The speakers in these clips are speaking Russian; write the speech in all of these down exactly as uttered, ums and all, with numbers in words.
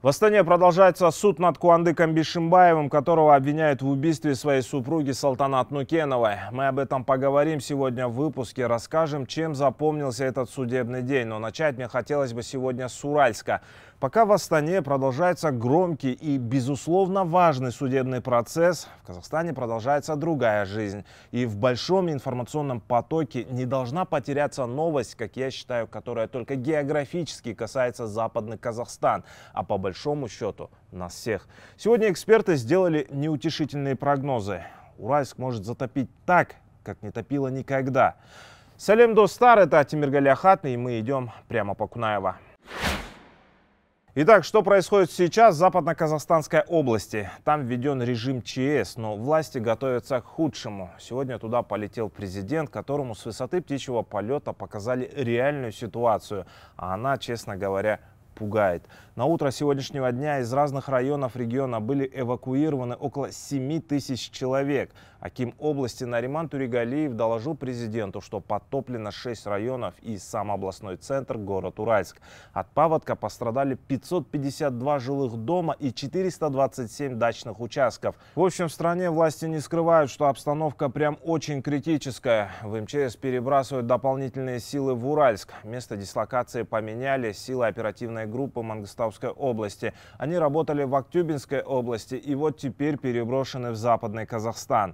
В Астане продолжается суд над Куандыком Бишимбаевым, которого обвиняют в убийстве своей супруги Салтанат Нукеновой. Мы об этом поговорим сегодня в выпуске, расскажем, чем запомнился этот судебный день. Но начать мне хотелось бы сегодня с Уральска. Пока в Астане продолжается громкий и, безусловно, важный судебный процесс, в Казахстане продолжается другая жизнь. И в большом информационном потоке не должна потеряться новость, как я считаю, которая только географически касается Западный Казахстан, а по большому счету нас всех. Сегодня эксперты сделали неутешительные прогнозы. Уральск может затопить так, как не топило никогда. Салем достар, это Тимиргали Ахатный, и мы идем прямо по Кунаева. Итак, что происходит сейчас в Западно-Казахстанской области? Там введен режим ЧС, но власти готовятся к худшему. Сегодня туда полетел президент, которому с высоты птичьего полета показали реальную ситуацию. А она, честно говоря, пугает. На утро сегодняшнего дня из разных районов региона были эвакуированы около семи тысяч человек. Аким области Нариман Туригалиев доложил президенту, что подтоплено шесть районов и сам областной центр, город Уральск. От паводка пострадали пятьсот пятьдесят два жилых дома и четыреста двадцать семь дачных участков. В общем, в стране власти не скрывают, что обстановка прям очень критическая. В МЧС перебрасывают дополнительные силы в Уральск. Место дислокации поменяли, силы оперативной группы Мангыстауской области. Они работали в Актюбинской области и вот теперь переброшены в Западный Казахстан.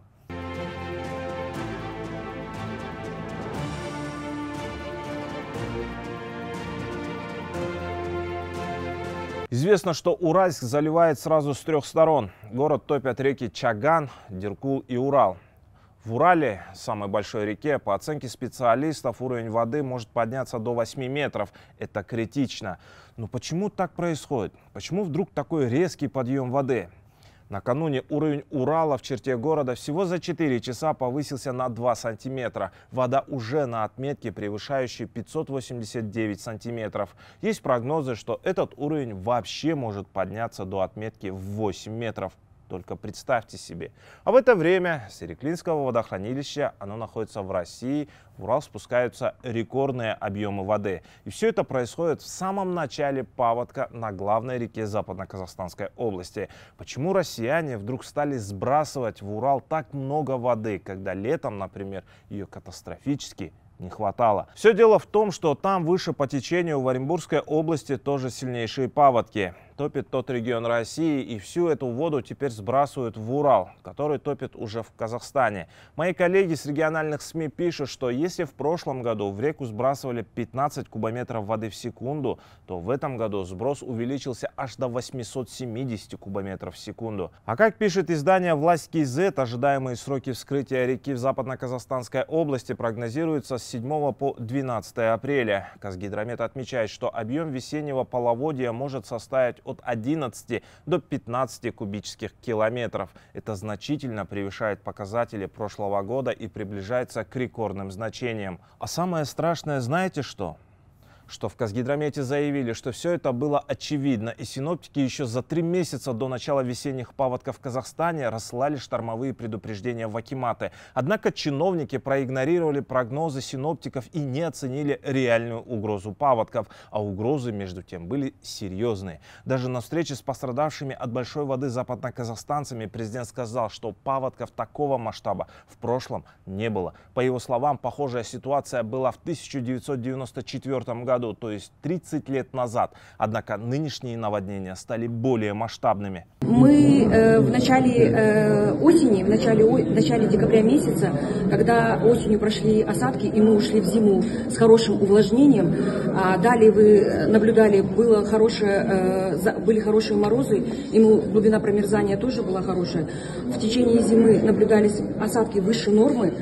Известно, что Уральск заливает сразу с трех сторон. Город топят реки Чаган, Деркул и Урал. В Урале, самой большой реке, по оценке специалистов, уровень воды может подняться до восьми метров. Это критично. Но почему так происходит? Почему вдруг такой резкий подъем воды? Накануне уровень Урала в черте города всего за четыре часа повысился на два сантиметра. Вода уже на отметке, превышающей пятьсот восемьдесят девять сантиметров. Есть прогнозы, что этот уровень вообще может подняться до отметки в восемь метров. Только представьте себе. А в это время с Иреклинского водохранилища, оно находится в России, в Урал спускаются рекордные объемы воды. И все это происходит в самом начале паводка на главной реке Западно-Казахстанской области. Почему россияне вдруг стали сбрасывать в Урал так много воды, когда летом, например, ее катастрофически не хватало? Все дело в том, что там выше по течению в Оренбургской области тоже сильнейшие паводки. Топит тот регион России, и всю эту воду теперь сбрасывают в Урал, который топит уже в Казахстане. Мои коллеги с региональных СМИ пишут, что если в прошлом году в реку сбрасывали пятнадцать кубометров воды в секунду, то в этом году сброс увеличился аж до восьмисот семидесяти кубометров в секунду. А как пишет издание «Власть КЗ», ожидаемые сроки вскрытия реки в Западно-Казахстанской области прогнозируются с седьмого по двенадцатое апреля. Казгидромет отмечает, что объем весеннего половодья может составить от одиннадцати до пятнадцати кубических километров. Это значительно превышает показатели прошлого года и приближается к рекордным значениям. А самое страшное, знаете что? Что в Казгидромете заявили, что все это было очевидно, и синоптики еще за три месяца до начала весенних паводков в Казахстане рассылали штормовые предупреждения в акиматы. Однако чиновники проигнорировали прогнозы синоптиков и не оценили реальную угрозу паводков. А угрозы, между тем, были серьезные. Даже на встрече с пострадавшими от большой воды западноказахстанцами президент сказал, что паводков такого масштаба в прошлом не было. По его словам, похожая ситуация была в тысяча девятьсот девяносто четвёртом году. То есть тридцать лет назад. Однако нынешние наводнения стали более масштабными. Мы э, в начале э, осени, в начале, в начале декабря месяца, когда осенью прошли осадки и мы ушли в зиму с хорошим увлажнением, а далее вы наблюдали, было хорошее, э, были хорошие морозы, и глубина промерзания тоже была хорошая. В течение зимы наблюдались осадки выше нормы.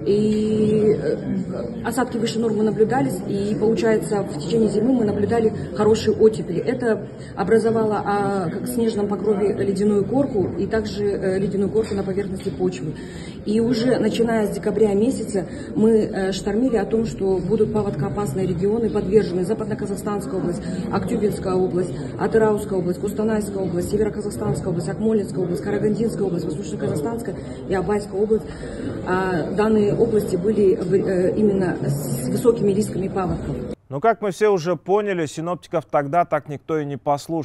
И осадки выше нормы наблюдались, и получается в течение зимы мы наблюдали хорошие оттепели. Это образовало а, как в снежном покрове ледяную корку и также э, ледяную корку на поверхности почвы. И уже начиная с декабря месяца мы э, штормили о том, что будут паводкоопасные регионы подвержены: Западно-Казахстанская область, Актюбинская область, Атырауская область, Кустанайская область, Северо-Казахстанская область, Акмолинская область, Карагандинская область, Восточно-Казахстанская и Абайская область. А данные области были э, именно с высокими рисками паводков. Но, как мы все уже поняли, синоптиков тогда так никто и не послушал.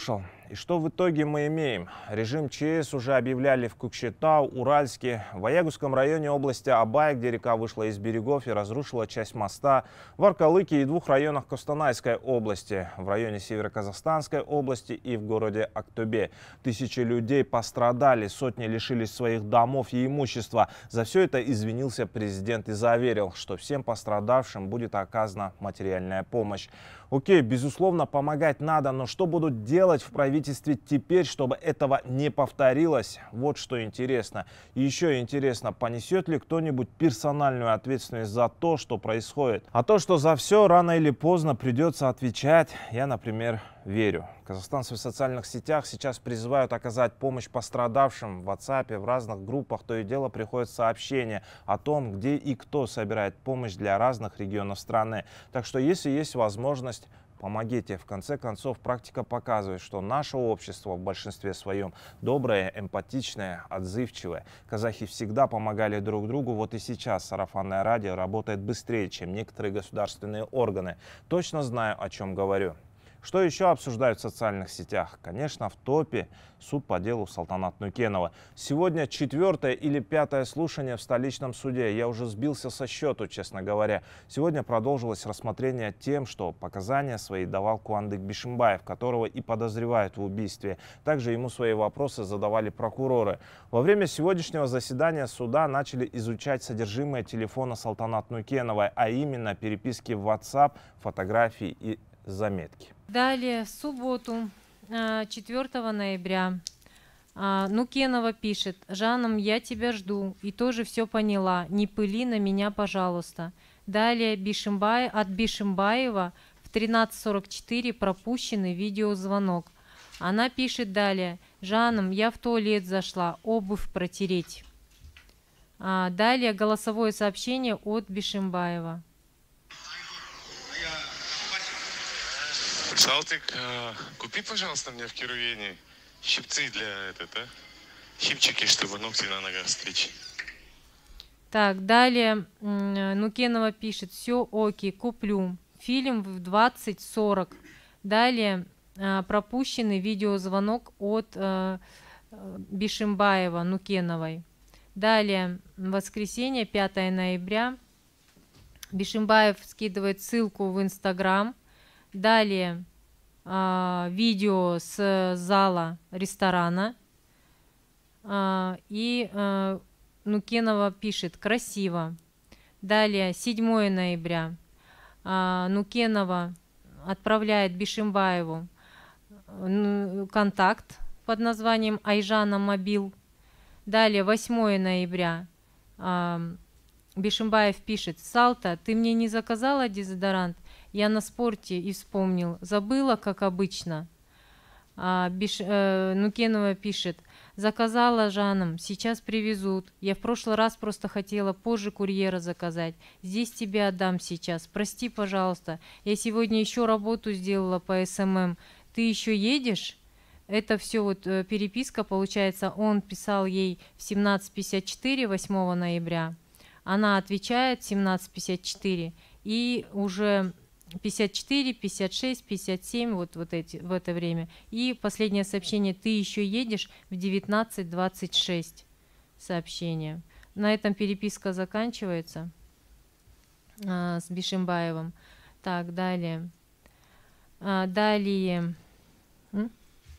И что в итоге мы имеем? Режим ЧС уже объявляли в Кукшетау, Уральске, в Аягузском районе области Абай, где река вышла из берегов и разрушила часть моста, в Аркалыке и двух районах Костанайской области, в районе Североказахстанской области и в городе Актобе. Тысячи людей пострадали, сотни лишились своих домов и имущества. За все это извинился президент и заверил, что всем пострадавшим будет оказана материальная помощь. Окей, безусловно, помогать надо, но что будут делать в правительстве теперь, чтобы этого не повторилось? Вот что интересно. И еще интересно, понесет ли кто-нибудь персональную ответственность за то, что происходит? А то, что за все рано или поздно придется отвечать, я, например, верю. Казахстанцы в социальных сетях сейчас призывают оказать помощь пострадавшим. В WhatsApp, в разных группах то и дело приходят сообщения о том, где и кто собирает помощь для разных регионов страны. Так что, если есть возможность, помогите. В конце концов, практика показывает, что наше общество в большинстве своем доброе, эмпатичное, отзывчивое. Казахи всегда помогали друг другу. Вот и сейчас сарафанное радио работает быстрее, чем некоторые государственные органы. Точно знаю, о чем говорю. Что еще обсуждают в социальных сетях? Конечно, в топе суд по делу Салтанат Нукенова. Сегодня четвертое или пятое слушание в столичном суде. Я уже сбился со счету, честно говоря. Сегодня продолжилось рассмотрение тем, что показания свои давал Куандык Бишимбаев, которого и подозревают в убийстве. Также ему свои вопросы задавали прокуроры. Во время сегодняшнего заседания суда начали изучать содержимое телефона Салтанат Нукеновой, а именно переписки в WhatsApp, фотографии и заметки. Далее, в субботу, четвёртого ноября, Нукенова пишет: «Жаном, я тебя жду и тоже все поняла, не пыли на меня, пожалуйста». Далее, Бишимбай, от Бишимбаева в тринадцать сорок четыре пропущенный видеозвонок. Она пишет далее: «Жаном, я в туалет зашла, обувь протереть». Далее, голосовое сообщение от Бишимбаева. Салтик, купи, пожалуйста, мне в Керувене щипцы для этого, а? Щипчики, чтобы ногти на ногах стричь. Так, далее Нукенова пишет: «Все окей, куплю. Фильм в двадцать сорок». Далее пропущенный видеозвонок от Бишимбаева Нукеновой. Далее, воскресенье, пятое ноября, Бишимбаев скидывает ссылку в Инстаграм. Далее э, видео с зала ресторана. Э, и э, Нукенова пишет: «Красиво». Далее, седьмое ноября, э, Нукенова отправляет Бишимбаеву контакт под названием Айжана Мобил. Далее, восьмое ноября, э, Бишимбаев пишет: «Салта, ты мне не заказала дезодорант? Я на спорте и вспомнил. Забыла, как обычно». А, Биш, э, Нукенова пишет: «Заказала Жаном, сейчас привезут. Я в прошлый раз просто хотела позже курьера заказать. Здесь тебе отдам сейчас. Прости, пожалуйста. Я сегодня еще работу сделала по эс эм эм. Ты еще едешь?» Это все вот э, переписка, получается, он писал ей в семнадцать пятьдесят четыре восьмого ноября. Она отвечает в семнадцать пятьдесят четыре, и уже пятьдесят четыре, пятьдесят шесть, пятьдесят семь, вот, вот эти, в это время. И последнее сообщение: «Ты еще едешь?» в девятнадцать двадцать шесть сообщение. На этом переписка заканчивается а, с Бишимбаевым. Так, далее. А, далее. М?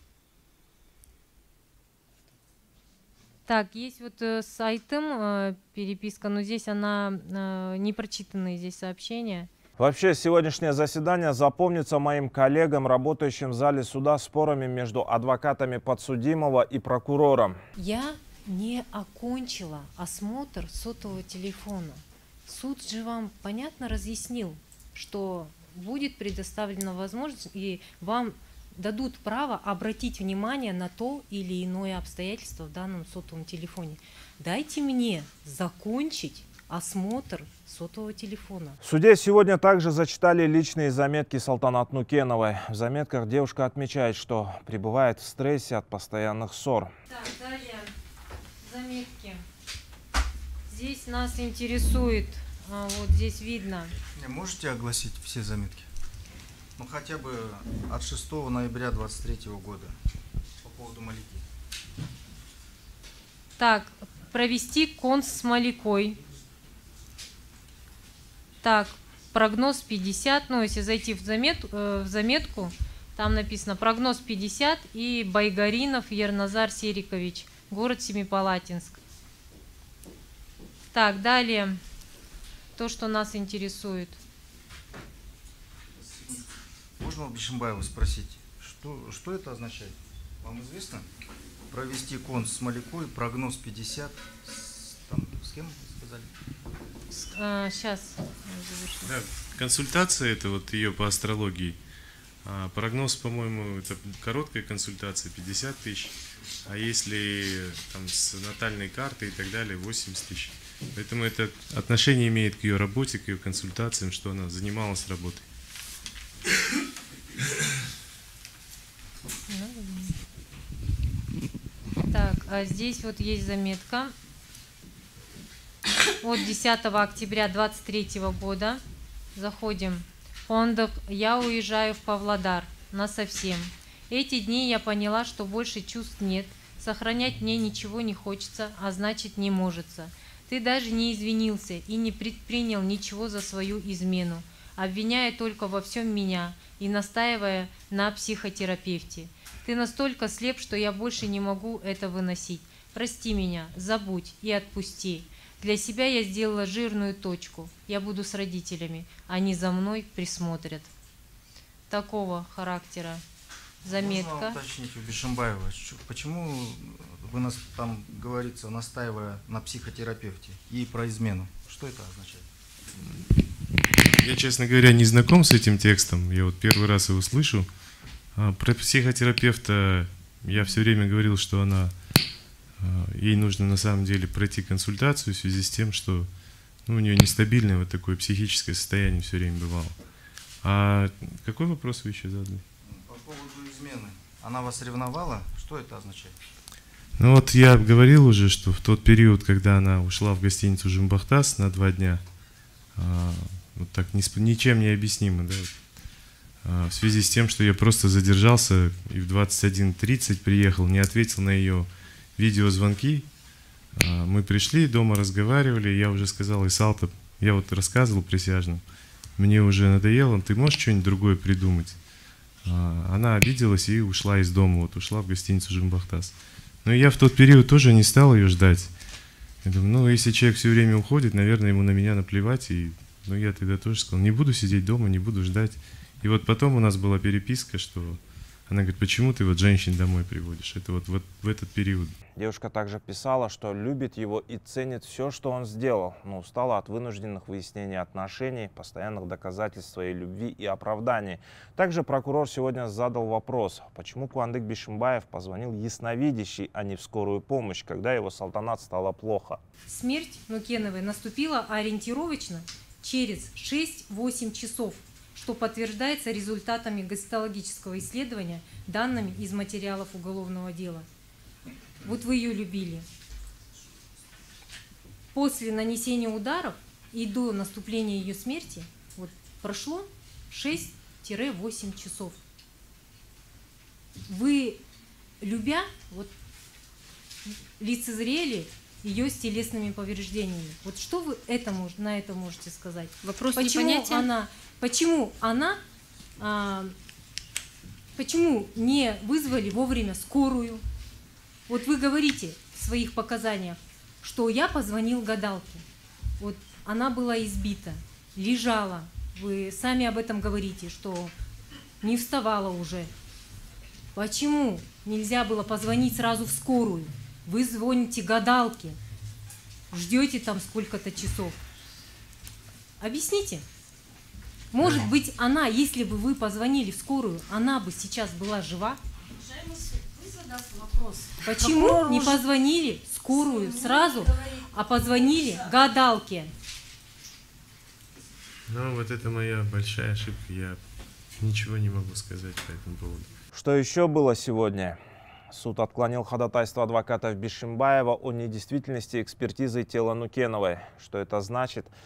Так, есть вот э, с Айтым э, переписка, но здесь она э, не прочитанные здесь сообщения. Вообще, сегодняшнее заседание запомнится моим коллегам, работающим в зале суда, спорами между адвокатами подсудимого и прокурором. Я не окончила осмотр сотового телефона. Суд же вам понятно разъяснил, что будет предоставлена возможность, и вам дадут право обратить внимание на то или иное обстоятельство в данном сотовом телефоне. Дайте мне закончить осмотр сотового телефона. В суде сегодня также зачитали личные заметки Салтанат Нукеновой. В заметках девушка отмечает, что пребывает в стрессе от постоянных ссор. Так, далее заметки. Здесь нас интересует, а, вот здесь видно. Можете огласить все заметки? Ну хотя бы от шестого ноября две тысячи двадцать третьего года. поводу Малики. Так, провести конс с Маликой. Так, прогноз пятьдесят, ну если зайти в, замет, э, в заметку, там написано прогноз пятьдесят и Байгаринов Ерназар Серикович, город Семипалатинск. Так, далее, то, что нас интересует. Можно у Бишимбаева спросить, что, что это означает? Вам известно? Провести конс с Маликой, прогноз пятьдесят, с, там, с кем вы сказали? А, сейчас. Да, консультация это вот ее по астрологии. А прогноз, по-моему, это короткая консультация, пятьдесят тысяч. А если там с натальной картой и так далее, восемьдесят тысяч. Поэтому это отношение имеет к ее работе, к ее консультациям, что она занималась работой. Так, а здесь вот есть заметка. От десятого октября двадцать третьего года заходим. Фондах я уезжаю в Павлодар насовсем. Эти дни я поняла, что больше чувств нет. Сохранять мне ничего не хочется, а значит не можется. Ты даже не извинился и не предпринял ничего за свою измену, обвиняя только во всем меня и настаивая на психотерапевте. Ты настолько слеп, что я больше не могу это выносить. Прости меня, забудь и отпусти. Для себя я сделала жирную точку. Я буду с родителями. Они за мной присмотрят. Такого характера заметка. Можно уточнить у Бишимбаева, почему вы нас там говорится, настаивая на психотерапевте и про измену? Что это означает? Я, честно говоря, не знаком с этим текстом. Я вот первый раз его слышу. А про психотерапевта я все время говорил, что она... Ей нужно на самом деле пройти консультацию в связи с тем, что ну, у нее нестабильное вот такое психическое состояние все время бывало. А какой вопрос вы еще задали? По поводу измены. Она вас ревновала? Что это означает? Ну вот я говорил уже, что в тот период, когда она ушла в гостиницу «Жумбахтас» на два дня, вот так ничем не объяснимо, да, в связи с тем, что я просто задержался и в двадцать один тридцать приехал, не ответил на ее видеозвонки. Мы пришли, дома разговаривали, я уже сказал Исалта, я вот рассказывал присяжным, мне уже надоело, ты можешь что-нибудь другое придумать? Она обиделась и ушла из дома, вот ушла в гостиницу «Жумбахтас». Но я в тот период тоже не стал ее ждать. Я думаю, ну если человек все время уходит, наверное, ему на меня наплевать. И ну, я тогда тоже сказал, не буду сидеть дома, не буду ждать. И вот потом у нас была переписка, что она говорит, почему ты вот женщин домой приводишь? Это вот, вот в этот период. Девушка также писала, что любит его и ценит все, что он сделал, но устала от вынужденных выяснений отношений, постоянных доказательств своей любви и оправданий. Также прокурор сегодня задал вопрос, почему Куандык Бишимбаев позвонил ясновидящей, а не в скорую помощь, когда его Салтанат стало плохо. Смерть Нукеновой наступила ориентировочно через шесть-восемь часов, что подтверждается результатами гистологического исследования, данными из материалов уголовного дела. Вот вы ее любили. После нанесения ударов и до наступления ее смерти вот, прошло шесть-восемь часов. Вы, любя, вот, лицезрели ее с телесными повреждениями. Вот что вы это, на это можете сказать? Вопрос почему непонятен. она, почему она, а, почему не вызвали вовремя скорую? Вот вы говорите в своих показаниях, что я позвонил гадалке. Вот она была избита, лежала. Вы сами об этом говорите, что не вставала уже. Почему нельзя было позвонить сразу в скорую? Вы звоните гадалке, ждете там сколько-то часов. Объясните. Может быть, она, если бы вы позвонили в скорую, она бы сейчас была жива? Вопрос. Почему Прокурор не уже... позвонили в скорую сразу, а позвонили гадалке? Ну, вот это моя большая ошибка. Я ничего не могу сказать по этому поводу. Что еще было сегодня? Суд отклонил ходатайство адвокатов Бишимбаева о недействительности экспертизы тела Нукеновой. Что это значит?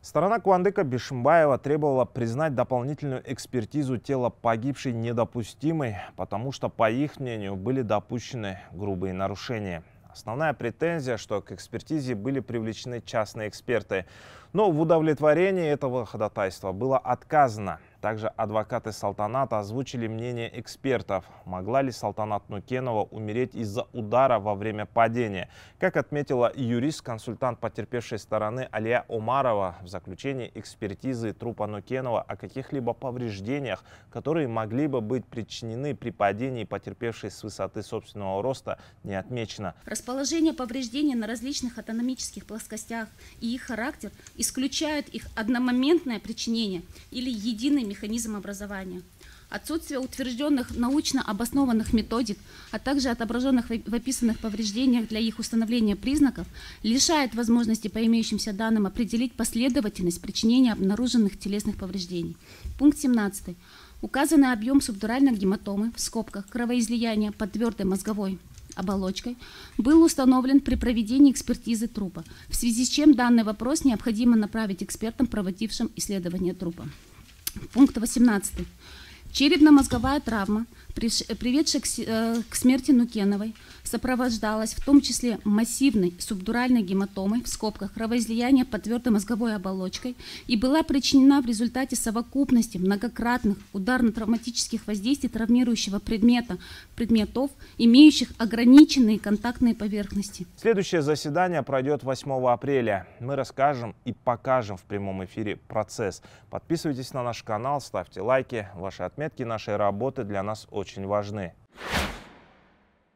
Сторона Куандыка Бишимбаева требовала признать дополнительную экспертизу тела погибшей недопустимой, потому что, по их мнению, были допущены грубые нарушения. Основная претензия, что к экспертизе были привлечены частные эксперты. Но в удовлетворении этого ходатайства было отказано. Также адвокаты Салтаната озвучили мнение экспертов. Могла ли Салтанат Нукенова умереть из-за удара во время падения? Как отметила юрист-консультант потерпевшей стороны Алия Омарова, в заключении экспертизы трупа Нукенова о каких-либо повреждениях, которые могли бы быть причинены при падении потерпевшей с высоты собственного роста, не отмечено. Расположение повреждений на различных анатомических плоскостях и их характер исключают их одномоментное причинение или единый механизм образования. Отсутствие утвержденных научно обоснованных методик, а также отображенных в описанных повреждениях для их установления признаков, лишает возможности по имеющимся данным определить последовательность причинения обнаруженных телесных повреждений. Пункт семнадцатый. Указанный объем субдуральной гематомы, в скобках кровоизлияния под твердой мозговой оболочкой, был установлен при проведении экспертизы трупа, в связи с чем данный вопрос необходимо направить экспертам, проводившим исследование трупа. Пункт восемнадцатый. Черепно-мозговая травма, приведшая к смерти Нукеновой, сопровождалась в том числе массивной субдуральной гематомой, в скобках кровоизлияния под твердой мозговой оболочкой, и была причинена в результате совокупности многократных ударно-травматических воздействий травмирующего предмета, предметов, имеющих ограниченные контактные поверхности. Следующее заседание пройдет восьмого апреля. Мы расскажем и покажем в прямом эфире процесс. Подписывайтесь на наш канал, ставьте лайки. Ваши отметки нашей работы для нас очень важны.